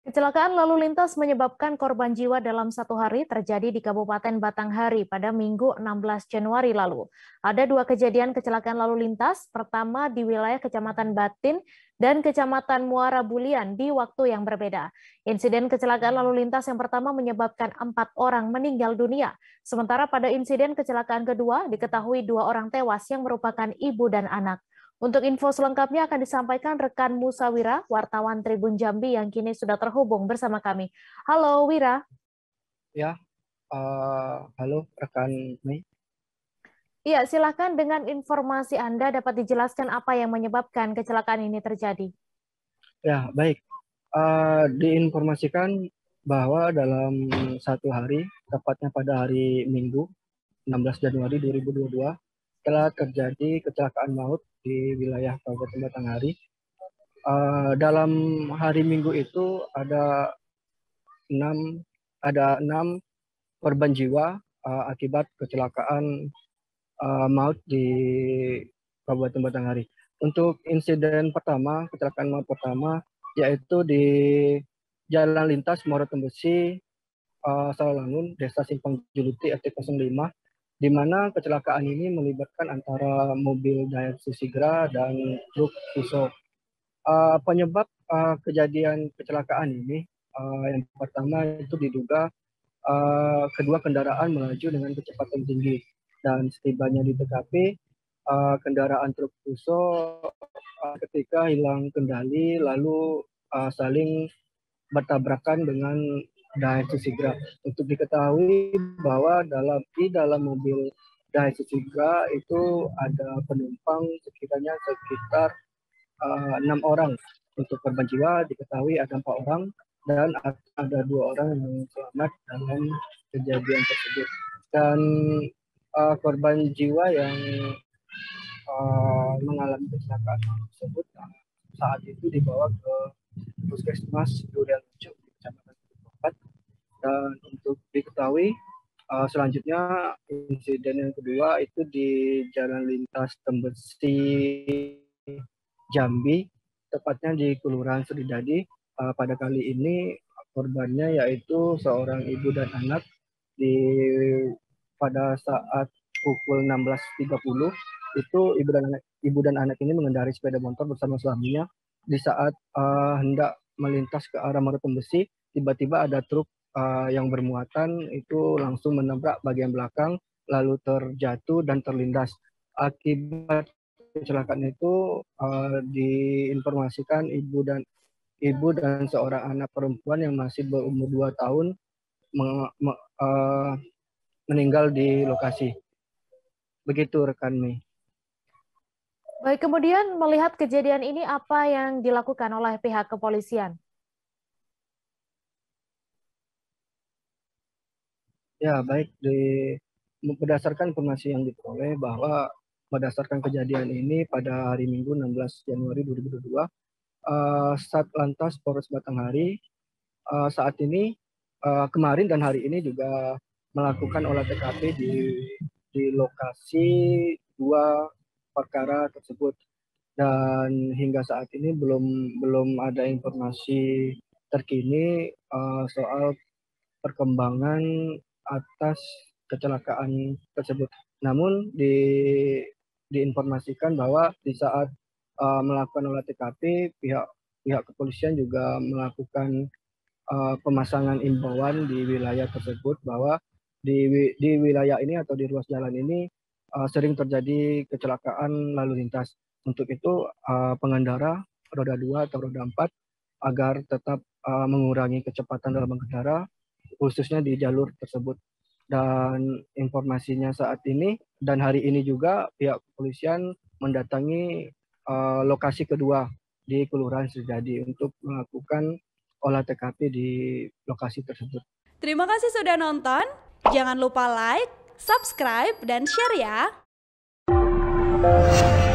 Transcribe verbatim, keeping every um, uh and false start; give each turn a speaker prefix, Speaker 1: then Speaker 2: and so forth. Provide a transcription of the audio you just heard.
Speaker 1: Kecelakaan lalu lintas menyebabkan korban jiwa dalam satu hari terjadi di Kabupaten Batanghari pada Minggu enam belas Januari lalu. Ada dua kejadian kecelakaan lalu lintas, pertama di wilayah Kecamatan Batin dan Kecamatan Muara Bulian di waktu yang berbeda. Insiden kecelakaan lalu lintas yang pertama menyebabkan empat orang meninggal dunia. Sementara pada insiden kecelakaan kedua diketahui dua orang tewas yang merupakan ibu dan anak. Untuk info selengkapnya akan disampaikan rekan Musa Wira, wartawan Tribun Jambi yang kini sudah terhubung bersama kami. Halo Wira.
Speaker 2: Ya, eh, halo rekan Mei.
Speaker 1: Iya, silakan dengan informasi Anda dapat dijelaskan apa yang menyebabkan kecelakaan ini terjadi.
Speaker 2: Ya, baik. Eh, diinformasikan bahwa dalam satu hari, tepatnya pada hari Minggu, enam belas Januari dua ribu dua puluh dua, telah terjadi kecelakaan maut di wilayah Kabupaten Batanghari. Eh, dalam hari Minggu itu ada enam ada enam korban jiwa eh, akibat kecelakaan eh, maut di Kabupaten Batanghari. Untuk insiden pertama, kecelakaan maut pertama, yaitu di Jalan Lintas Muara Tembesi, uh, Sawalangun, Desa Simpang Juluti, R T nol lima, di mana kecelakaan ini melibatkan antara mobil Daihatsu Sigra dan truk Fuso. Uh, penyebab uh, kejadian kecelakaan ini, uh, yang pertama itu diduga uh, kedua kendaraan melaju dengan kecepatan tinggi, dan setibanya di T K P, uh, kendaraan truk Fuso uh, ketika hilang kendali lalu uh, saling bertabrakan dengan Daihatsu Sigra. Untuk diketahui bahwa dalam di dalam mobil Daihatsu Sigra itu ada penumpang sekiranya sekitar uh, enam orang. Untuk korban jiwa diketahui ada empat orang dan ada dua orang yang selamat dalam kejadian tersebut. Dan uh, korban jiwa yang uh, mengalami kecelakaan tersebut uh, saat itu dibawa ke Puskesmas Durian Lucu di Kecamatan Tempat. Dan untuk diketahui uh, selanjutnya insiden yang kedua itu di Jalan Lintas Tembesi Jambi, tepatnya di Kelurahan Seridadi. Uh, pada kali ini korbannya yaitu seorang ibu dan anak di pada saat pukul enam belas tiga puluh itu ibu dan anak ibu dan anak ini mengendarai sepeda motor bersama suaminya. Di saat uh, hendak melintas ke arah Muara Tembesi, tiba-tiba ada truk uh, yang bermuatan itu langsung menabrak bagian belakang lalu terjatuh dan terlindas. Akibat kecelakaan itu uh, diinformasikan ibu dan ibu dan seorang anak perempuan yang masih berumur dua tahun me, me, uh, meninggal di lokasi. Begitu rekan Mei.
Speaker 1: Baik, kemudian melihat kejadian ini apa yang dilakukan oleh pihak kepolisian?
Speaker 2: Ya, baik. Di, berdasarkan informasi yang diperoleh bahwa berdasarkan kejadian ini pada hari Minggu enam belas Januari dua ribu dua puluh dua, uh, Satlantas Polres Batanghari uh, saat ini, uh, kemarin dan hari ini juga melakukan olah T K P di, di lokasi dua perkara tersebut. Dan hingga saat ini belum belum ada informasi terkini uh, soal perkembangan atas kecelakaan tersebut. Namun di, diinformasikan bahwa di saat uh, melakukan olah T K P, pihak pihak kepolisian juga melakukan uh, pemasangan imbauan di wilayah tersebut bahwa di di wilayah ini atau di ruas jalan ini uh, sering terjadi kecelakaan lalu lintas. Untuk itu uh, pengendara roda dua atau roda empat agar tetap uh, mengurangi kecepatan dalam mengendara, khususnya di jalur tersebut. Dan informasinya saat ini dan hari ini juga pihak kepolisian mendatangi uh, lokasi kedua di Kelurahan Seridadi untuk melakukan olah T K P di lokasi tersebut.
Speaker 3: Terima kasih sudah nonton. Jangan lupa like, subscribe, dan share ya.